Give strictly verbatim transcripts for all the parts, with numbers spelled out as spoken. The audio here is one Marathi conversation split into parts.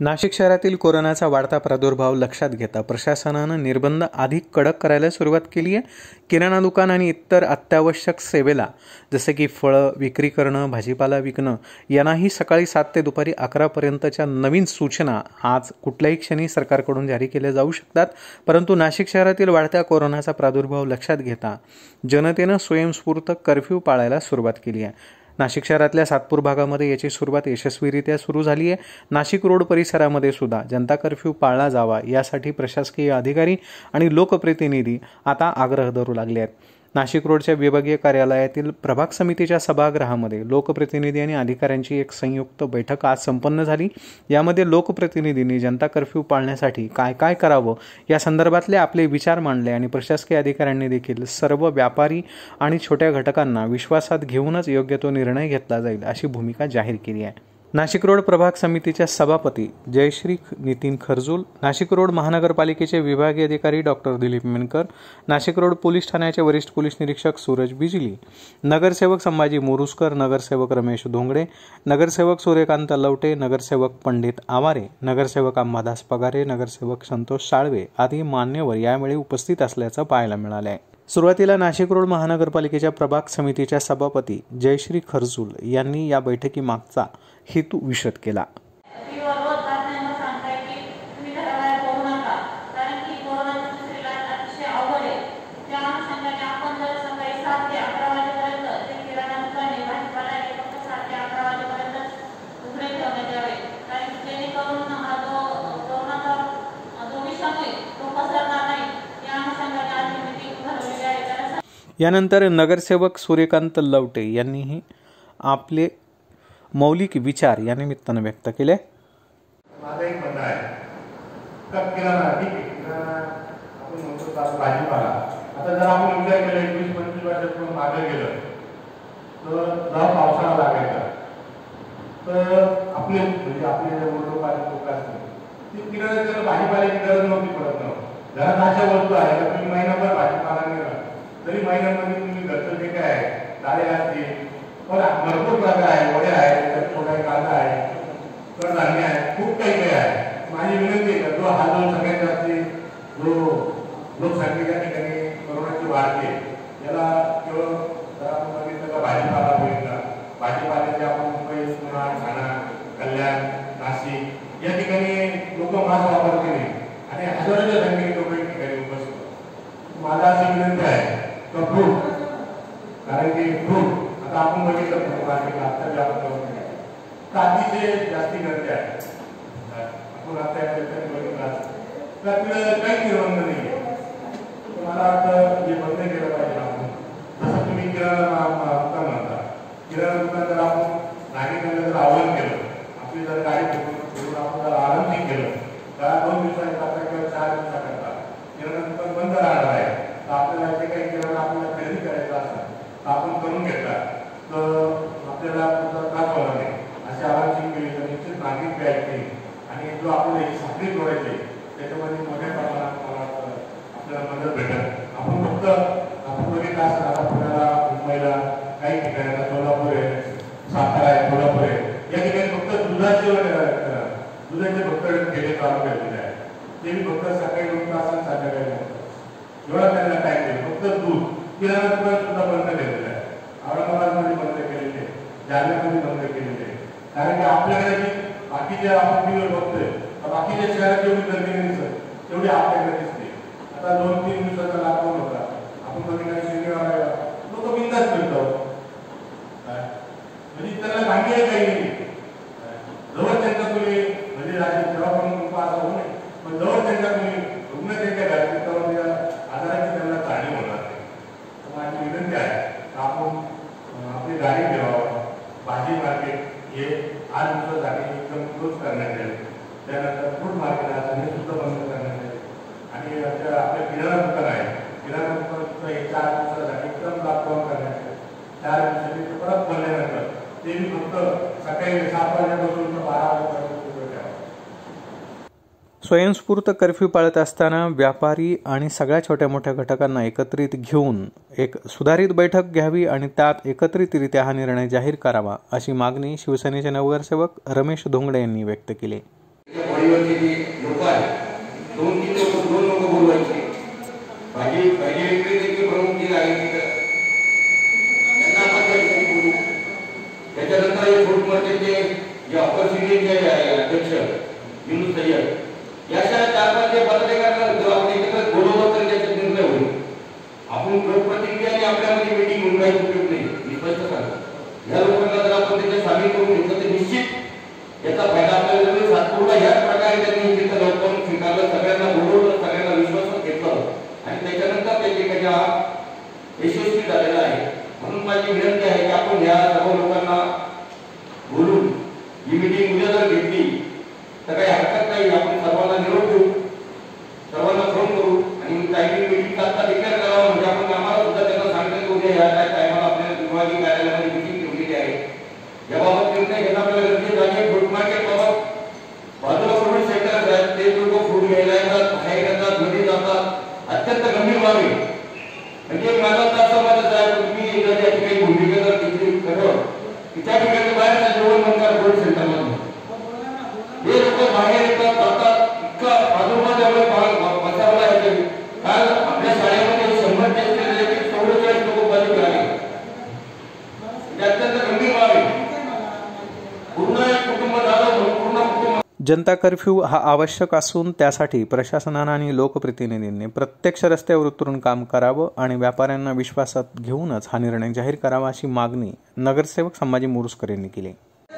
नाशिक शहरातील कोरोनाचा वाढता प्रादुर्भाव लक्षात घेता प्रशासनानं निर्बंध अधिक कडक करायला सुरुवात केली आहे. किराणा दुकान आणि इतर अत्यावश्यक सेवेला जसे की फळं विक्री करणं, भाजीपाला विकणं यांनाही सकाळी सात ते दुपारी अकरापर्यंतच्या नवीन सूचना आज कुठल्याही क्षणी सरकारकडून जारी केल्या जाऊ शकतात. परंतु नाशिक शहरातील वाढत्या कोरोनाचा प्रादुर्भाव लक्षात घेता जनतेनं स्वयंस्फूर्त कर्फ्यू पाळायला सुरुवात केली आहे. नाशिक शहरातल्या सातपूर भागामध्ये याची सुरुवात यशस्वीरित्या सुरू झाली आहे. नाशिक रोड परिसरामध्ये सुद्धा जनता कर्फ्यू पाळला जावा यासाठी प्रशासकीय अधिकारी आणि लोकप्रतिनिधी आता आग्रह धरू लागले आहेत. नाशिक रोडच्या विभागीय कार्यालयातील प्रभाग समितीच्या सभागृहामध्ये लोकप्रतिनिधी आणि अधिकाऱ्यांची एक संयुक्त बैठक आज संपन्न झाली. यामध्ये लोकप्रतिनिधींनी जनता कर्फ्यू पाळण्यासाठी काय काय करावं या संदर्भातले आपले विचार मांडले आणि प्रशासकीय अधिकाऱ्यांनी देखील सर्व व्यापारी आणि छोट्या घटकांना विश्वासात घेऊनच योग्य तो निर्णय घेतला जाईल अशी भूमिका जाहीर केली आहे. नाशिक रोड प्रभाग समितीच्या सभापती जयश्री नितीन खरजूल, नाशिक रोड महानगरपालिकेचे विभागीय अधिकारी doctor Dilip Menkar, Nashik road police ठाण्याचे वरिष्ठ पोलीस निरीक्षक सूरज बिजली, नगरसेवक संभाजी मोरुसकर, नगरसेवक रमेश धोंगडे, नगरसेवक सूर्यकांत लवटे, नगरसेवक पंडित आवारे, नगरसेवक अंबादास पगारे, नगरसेवक संतोष साळवे आदी मान्यवर यावेळी उपस्थित असल्याचं पाहायला मिळाले आहे. सुरुवातीला नाशिक रोड महानगरपालिकेच्या प्रभाग समितीच्या सभापती जयश्री खरजूल यांनी या बैठकीमागचा हेतू विशद केला. यानंतर नगरसेवक सूर्यकांत लवटे यांनीही आपले मौलिक विचार या निमित्तानं व्यक्त केले. माझं एक म्हणणं आहे का किराणा ठीक आहे, किराणा आपण म्हणतो भाजीपाला. आता जर आपण विचार केला एकवीस पंचवीस वर्षातून मागे गेलं तर जेव्हा पावसाळा लागायचा तर आपले म्हणजे आपले जे वडलोपाले लोक असतात ते किराणा भाजीपाल्याची गरज नव्हती पडत नव्हती. घरात अशा वस्तू आहे का तुम्ही महिनाभर भाजीपाला नेला तरी महिन्यामध्ये तुम्ही घरचं जे काय आहे डाळे असतील पण भरपूर प्रकार आहे, वड्या आहेत, छोटा कांदा आहे, कडधान्य आहे, खूप काही काही आहे. माझी विनंती आहे जो हा जो सगळ्यात जास्त जो लोकसंख्येच्या ठिकाणी कोरोनाची वाढते याला केवळ जर आपण बघितलं का भाजीपाला बघितला भाजीपाल्याचे आपण मुंबई, पुणे, ठाणा, कल्याण, नाशिक या ठिकाणी लोक मास्क वापरते नाही आणि हजारोच्या संख्येने लोक एक ठिकाणी उपस्थित. मला अशी विनंती आहे का फ्रूट कारण की फ्रूट आता आपण बघितलं मार्केटला आता व्यापार अतिशय जास्ती गर्दी आहे. आपण आता बघितलं तर काही निर्बंध नाही आहे. मला वाटतं हे बंद केलं पाहिजे. आपण जसं तुम्ही किराणा दुकान म्हणता किराणा दुकान जर आपण नागरिकांना जर आवाहन केलं आपली जर गाडी फिरून आपण जर आरामशीर केलं तर दोन दिवसांकरता किंवा चार दिवसाकरता किराणा दुकान बंद राहणार आहे तर आपल्याला जे काही किराणा आपल्याला खरेदी करायचं असतं आपण करून घेतला तर आपल्याला त्रास होणार नाही असे आवाहन केले तर निश्चित नागरिक प्यायचे आणि जो आपल्याला एक साखळी जोडायची त्याच्यामध्ये मोठ्या प्रमाणात मला आपल्याला मदत भेटत. आपण फक्त आपण बघितलं असताना पुण्याला मुंबईला काही ठिकाणी सोलापूर आहे, सातारा आहे, कोल्हापूर आहे या ठिकाणी फक्त दुधाचे दुधाचे फक्त ठेले चालू केलेले आहे. ते फक्त सकाळी दोन तास आणि संध्याकाळी एवढा त्यांना टाईम दिला. फक्त दूध किराणा दुकान सुद्धा बंद केलेलं आहे. औरंगाबादमध्ये बंद केलेले आहे, जालन्यामध्ये बंद केलेले आहे. कारण की आपल्याकडे जी बाकीच्या आपण टीव्हीवर बघतोय बाकीच्या शहरात जेवढी गर्दी नाही दिसत तेवढी आपल्याकडे दिसते. आता दोन तीन दिवसाचा लॉकडाऊन होता आपण बघितलं शनिवार लोक बिंदास फिरतात म्हणजे त्यांना भांडी काही नाही. जवळ त्यांचा तुम्ही म्हणजे जेव्हा पण असं होऊ नये पण जवळ त्यांच्या तुम्ही रुग्ण त्यांच्या घरात तेव्हा आजाराची त्यांना जाणीव होणार नाही. माझी विनंती आहे आपण आपली गाडी ठेवावं. भाजी मार्केट हे आठ दिवसासाठी एकदम क्लोज करण्यात येईल. त्यानंतर फूड मार्केट असं हे सुद्धा बंद करण्यात येईल आणि आपल्या किराणा दुकान आहे किराणा दुकान सुद्धा हे चार दिवसासाठी एकदम लॉकडाऊन करण्यात येईल. चार दिवसांनी ते परत बोलल्यानंतर ते मी फक्त सकाळी सात वाजल्यापासून बारा वाजेपर्यंत ठेवा. स्वयंस्फूर्त कर्फ्यू पाळत असताना व्यापारी आणि सगळ्या छोट्या मोठ्या घटकांना एकत्रित घेऊन एक सुधारित बैठक घ्यावी आणि त्यात एकत्रितरित्या हा निर्णय जाहीर करावा अशी मागणी शिवसेनेचे नगरसेवक रमेश धोंगडे यांनी व्यक्त केली. लेवलचे जे लोक आहेत दोन तीन लोक दोन लोक बोलवायचे भाजी भाजी विक्रेते जे प्रमुख जे आहे त्यांना आपण काही बोलू. त्याच्यानंतर हे फूड मार्केटचे जे ऑपॉर्च्युनिटी जे आहे अध्यक्ष युनुस सय्यद याच्या चार पाच जे पदाधिकाऱ्यांना जर आपण एकत्र बोलवलं तर त्याचा निर्णय होईल. आपण लोकप्रतिनिधी आपल्यामध्ये मीटिंग होऊन काही उपयोग नाही. मी स्पष्ट सांगतो या लोकांना जर आपण त्याच्यात सामील करून घेतलं तर निश्चित याचा फायदा आपल्याला जर सातपुडा याच प्रकारे त्यांनी तिथं लॉकडाऊन स्वीकारलं, सगळ्यांना बोलवलं, सगळ्यांना विश्वासात घेतलं आणि त्याच्यानंतर त्याची काही हा यशस्वी झालेला आहे. म्हणून माझी विनंती आहे की आपण या सर्व लोकांना बोलून ही मीटिंग उद्या जर घेतली तर काही हरकत नाही. आपण सर्वांना निरोप देऊ, सर्वांना फोन करू आणि काही मीटिंग आता डिक्लेअर करावं. म्हणजे आपण आम्हाला सुद्धा त्यांना सांगितलं उद्या या टायमाला आपल्याला विभागीय कार्यालयामध्ये मीटिंग ठेवलेली आहे. याबाबत निर्णय घेणं आपल्याला गरजेचं आहे. फूड मार्केट बाबत बाजूला फूड सेंटर आहेत, ते लोक फूड घ्यायला येतात, बाहेर येतात, घरी जातात, अत्यंत गंभीर बाब आहे. म्हणजे माझा असं मत आहे तुम्ही जर या ठिकाणी भूमिका जर घेतली खरं की त्या ठिकाणी बाहेरचं जेवण म्हणतात फूड सेंटरमधून हे लोक बाहेर येतात जातात. इतका प्रादुर्भाव त्यामुळे बसावला येते. काल आपल्या शाळेमध्ये शंभर टेस्ट केलेले चौवेचाळीस लोक बाधित झाले. अत्यंत गंभीर बाब आहे. पूर्ण कुटुंब झालं पूर्ण कुटुंब. जनता कर्फ्यू हा आवश्यक असून त्यासाठी प्रशासनानं आणि लोकप्रतिनिधींनी प्रत्यक्ष रस्त्यावर उतरून काम करावं आणि व्यापाऱ्यांना विश्वासात घेऊनच हा निर्णय जाहीर करावा अशी मागणी नगरसेवक संभाजी मोरुसकर यांनी केली.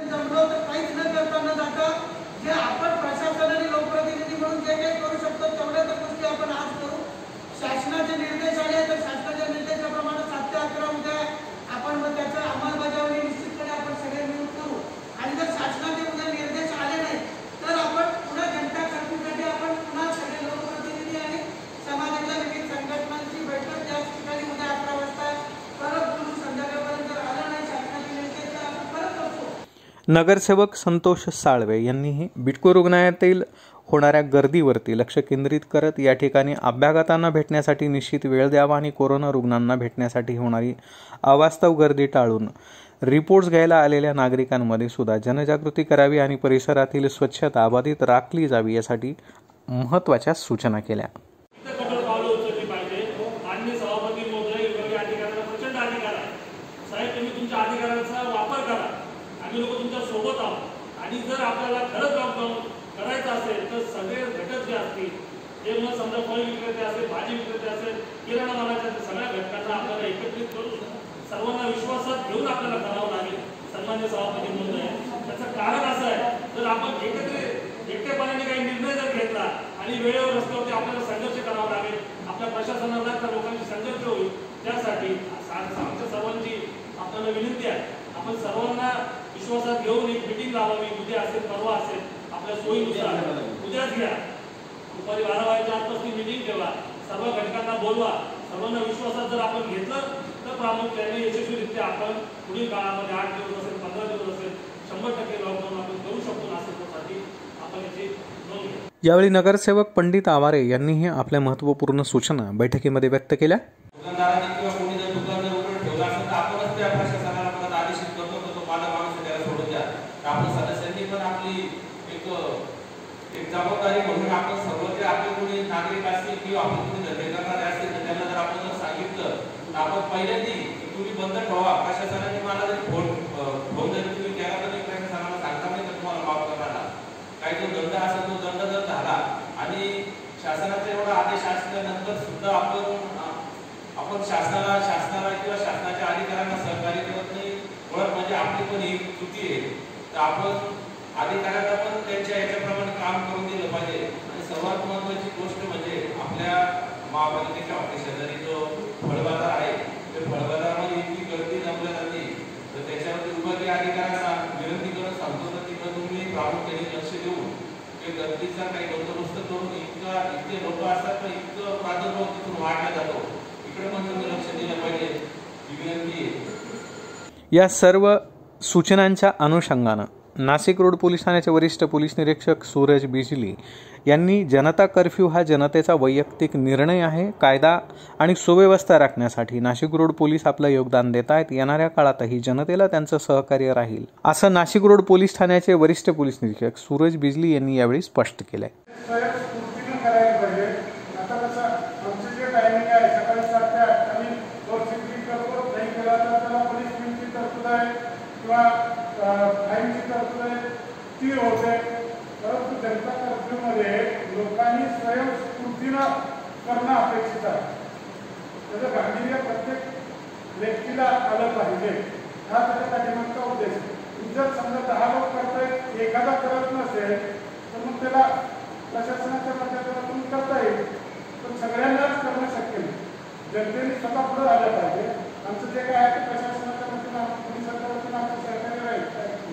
नगरसेवक संतोष साळवे यांनीही बिटको रुग्णालयातील होणाऱ्या गर्दीवरती लक्ष केंद्रित करत या ठिकाणी अभ्यागतांना भेटण्यासाठी निश्चित वेळ द्यावा आणि कोरोना रुग्णांना भेटण्यासाठी होणारी अवास्तव गर्दी टाळून रिपोर्ट्स घ्यायला आलेल्या नागरिकांमध्ये सुद्धा जनजागृती करावी आणि परिसरातील स्वच्छता अबाधित राखली जावी यासाठी महत्त्वाच्या सूचना केल्या. लोक तुमच्या सोबत आहोत आणि जर आपल्याला खरंच लॉकडाऊन करायचं असेल तर सगळे घटक जे असतील ते मग समजा फळ विक्रेते असेल, भाजी विक्रेते असेल, किराणा मालाच्या सगळ्या घटकांना आपल्याला एकत्रित करून सर्वांना विश्वासात घेऊन आपल्याला करावं लागेल. सन्मान्य सभापती महोदय, त्याचं कारण असं आहे जर आपण एकत्रित एकटेपणाने काही निर्णय जर घेतला आणि वेळेवर रस्त्यावरती आपल्याला संघर्ष करावा लागेल, आपल्या प्रशासनाला त्या लोकांची संघर्ष होईल. त्यासाठी आमच्या सर्वांची आपल्याला विनंती आहे आपण सर्वांना विश्वासात घेऊन एक मीटिंग लावावी. उद्या असेल, परवा असेल, आपल्या सोयीनुसार उद्याच घ्या. दुपारी बारा वाजेच्या आसपास ती मीटिंग ठेवा, सर्व घटकांना बोलवा. सर्वांना विश्वासात जर आपण घेतलं तर प्रामुख्याने यशस्वीरित्या आपण पुढील काळामध्ये आठ दिवस असेल, पंधरा दिवस असेल, शंभर टक्के लॉकडाऊन आपण करू शकतो. नाशिकसाठी आपण याची नोंद घ्या. यावेळी नगरसेवक पंडित आवारे यांनीही आपल्या महत्त्वपूर्ण सूचना बैठकीमध्ये व्यक्त केल्या. आपण सदस्यांनी पण आपली एक एक जबाबदारी म्हणून आपण सर्व जे आपले कोणी नागरिक असतील किंवा आपण कोणी धंदे करणारे असतील तर त्यांना जर आपण जर सांगितलं तर आपण पहिल्यांदा तुम्ही बंद ठेवा. प्रशासनाने मला जरी फोन फोन जरी तुम्ही केला तर प्रशासनाला सांगता नाही तर तुम्हाला माफ करणार काही जो दंड असेल तो दंड जर झाला आणि शासनाचा एवढा आदेश असल्यानंतर सुद्धा आपण आपण शासनाला शासनाला किंवा शासनाच्या अधिकाऱ्यांना सहकार्य करत नाही. मुळात म्हणजे आपली पण ही चुकी आहे. तर आपण अधिकाऱ्यांना पण त्यांच्या याच्याप्रमाणे काम करून दिलं पाहिजे. आणि सर्वात महत्त्वाची गोष्ट म्हणजे आपल्या महापालिकेच्या ऑफिस शेजारी जो फळबाजार आहे ते फळबाजारामध्ये इतकी गर्दी जमल्या जाते तर त्याच्यावरती विभागीय अधिकाऱ्यांना विनंती करून सांगतो तर तिथं तुम्ही प्रामुख्याने लक्ष देऊन ते गर्दीचा काही बंदोबस्त करून इतका इतके लोक असतात तर इतकं प्रादुर्भाव तिथून वाढला जातो. इकडे पण तुम्ही लक्ष दिलं पाहिजे ही विनंती आहे. या सर्व सूचनांच्या अनुषंगानं नाशिक रोड पोलीस ठाण्याचे वरिष्ठ पोलीस निरीक्षक सूरज बिजली यांनी जनता कर्फ्यू हा जनतेचा वैयक्तिक निर्णय आहे. कायदा आणि सुव्यवस्था राखण्यासाठी नाशिक रोड पोलीस आपलं योगदान देत आहेत. येणाऱ्या काळातही जनतेला त्यांचं सहकार्य राहील, असं नाशिक रोड पोलीस ठाण्याचे वरिष्ठ पोलीस निरीक्षक सूरज बिजली यांनी यावेळी स्पष्ट केलंय. परंतु जनता कर्फ्यूमध्ये लोकांनी स्वयंस्फूर्तीनं करणं अपेक्षित आहे. त्याचं गांभीर्य प्रत्येक व्यक्तीला आलं पाहिजे, हा त्याच्या पाठीमागचा उद्देश. जर समजा दहा लोक करतायत, एखादा करत नसेल तर मग त्याला प्रशासनाच्या माध्यमातून करता येईल, पण सगळ्यांनाच करणं शक्य नाही. जनतेने स्वतः पुढे आलं पाहिजे. आमचं जे काय आहे ते प्रशासनाच्या वतीनं पोलिसांच्या वतीनं आमचं सहकार्य राहील.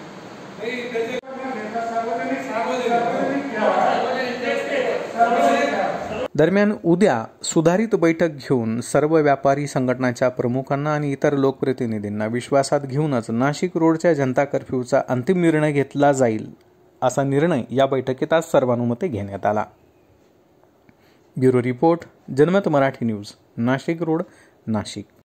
दरम्यान उद्या सुधारित बैठक घेऊन सर्व व्यापारी संघटनांच्या प्रमुखांना आणि इतर लोकप्रतिनिधींना विश्वासात घेऊनच नाशिक रोडच्या जनता कर्फ्यूचा अंतिम निर्णय घेतला जाईल, असा निर्णय या बैठकीत आज सर्वानुमते घेण्यात आला. Bureau report, Janmat Marathi news, Nashik road, Nashik.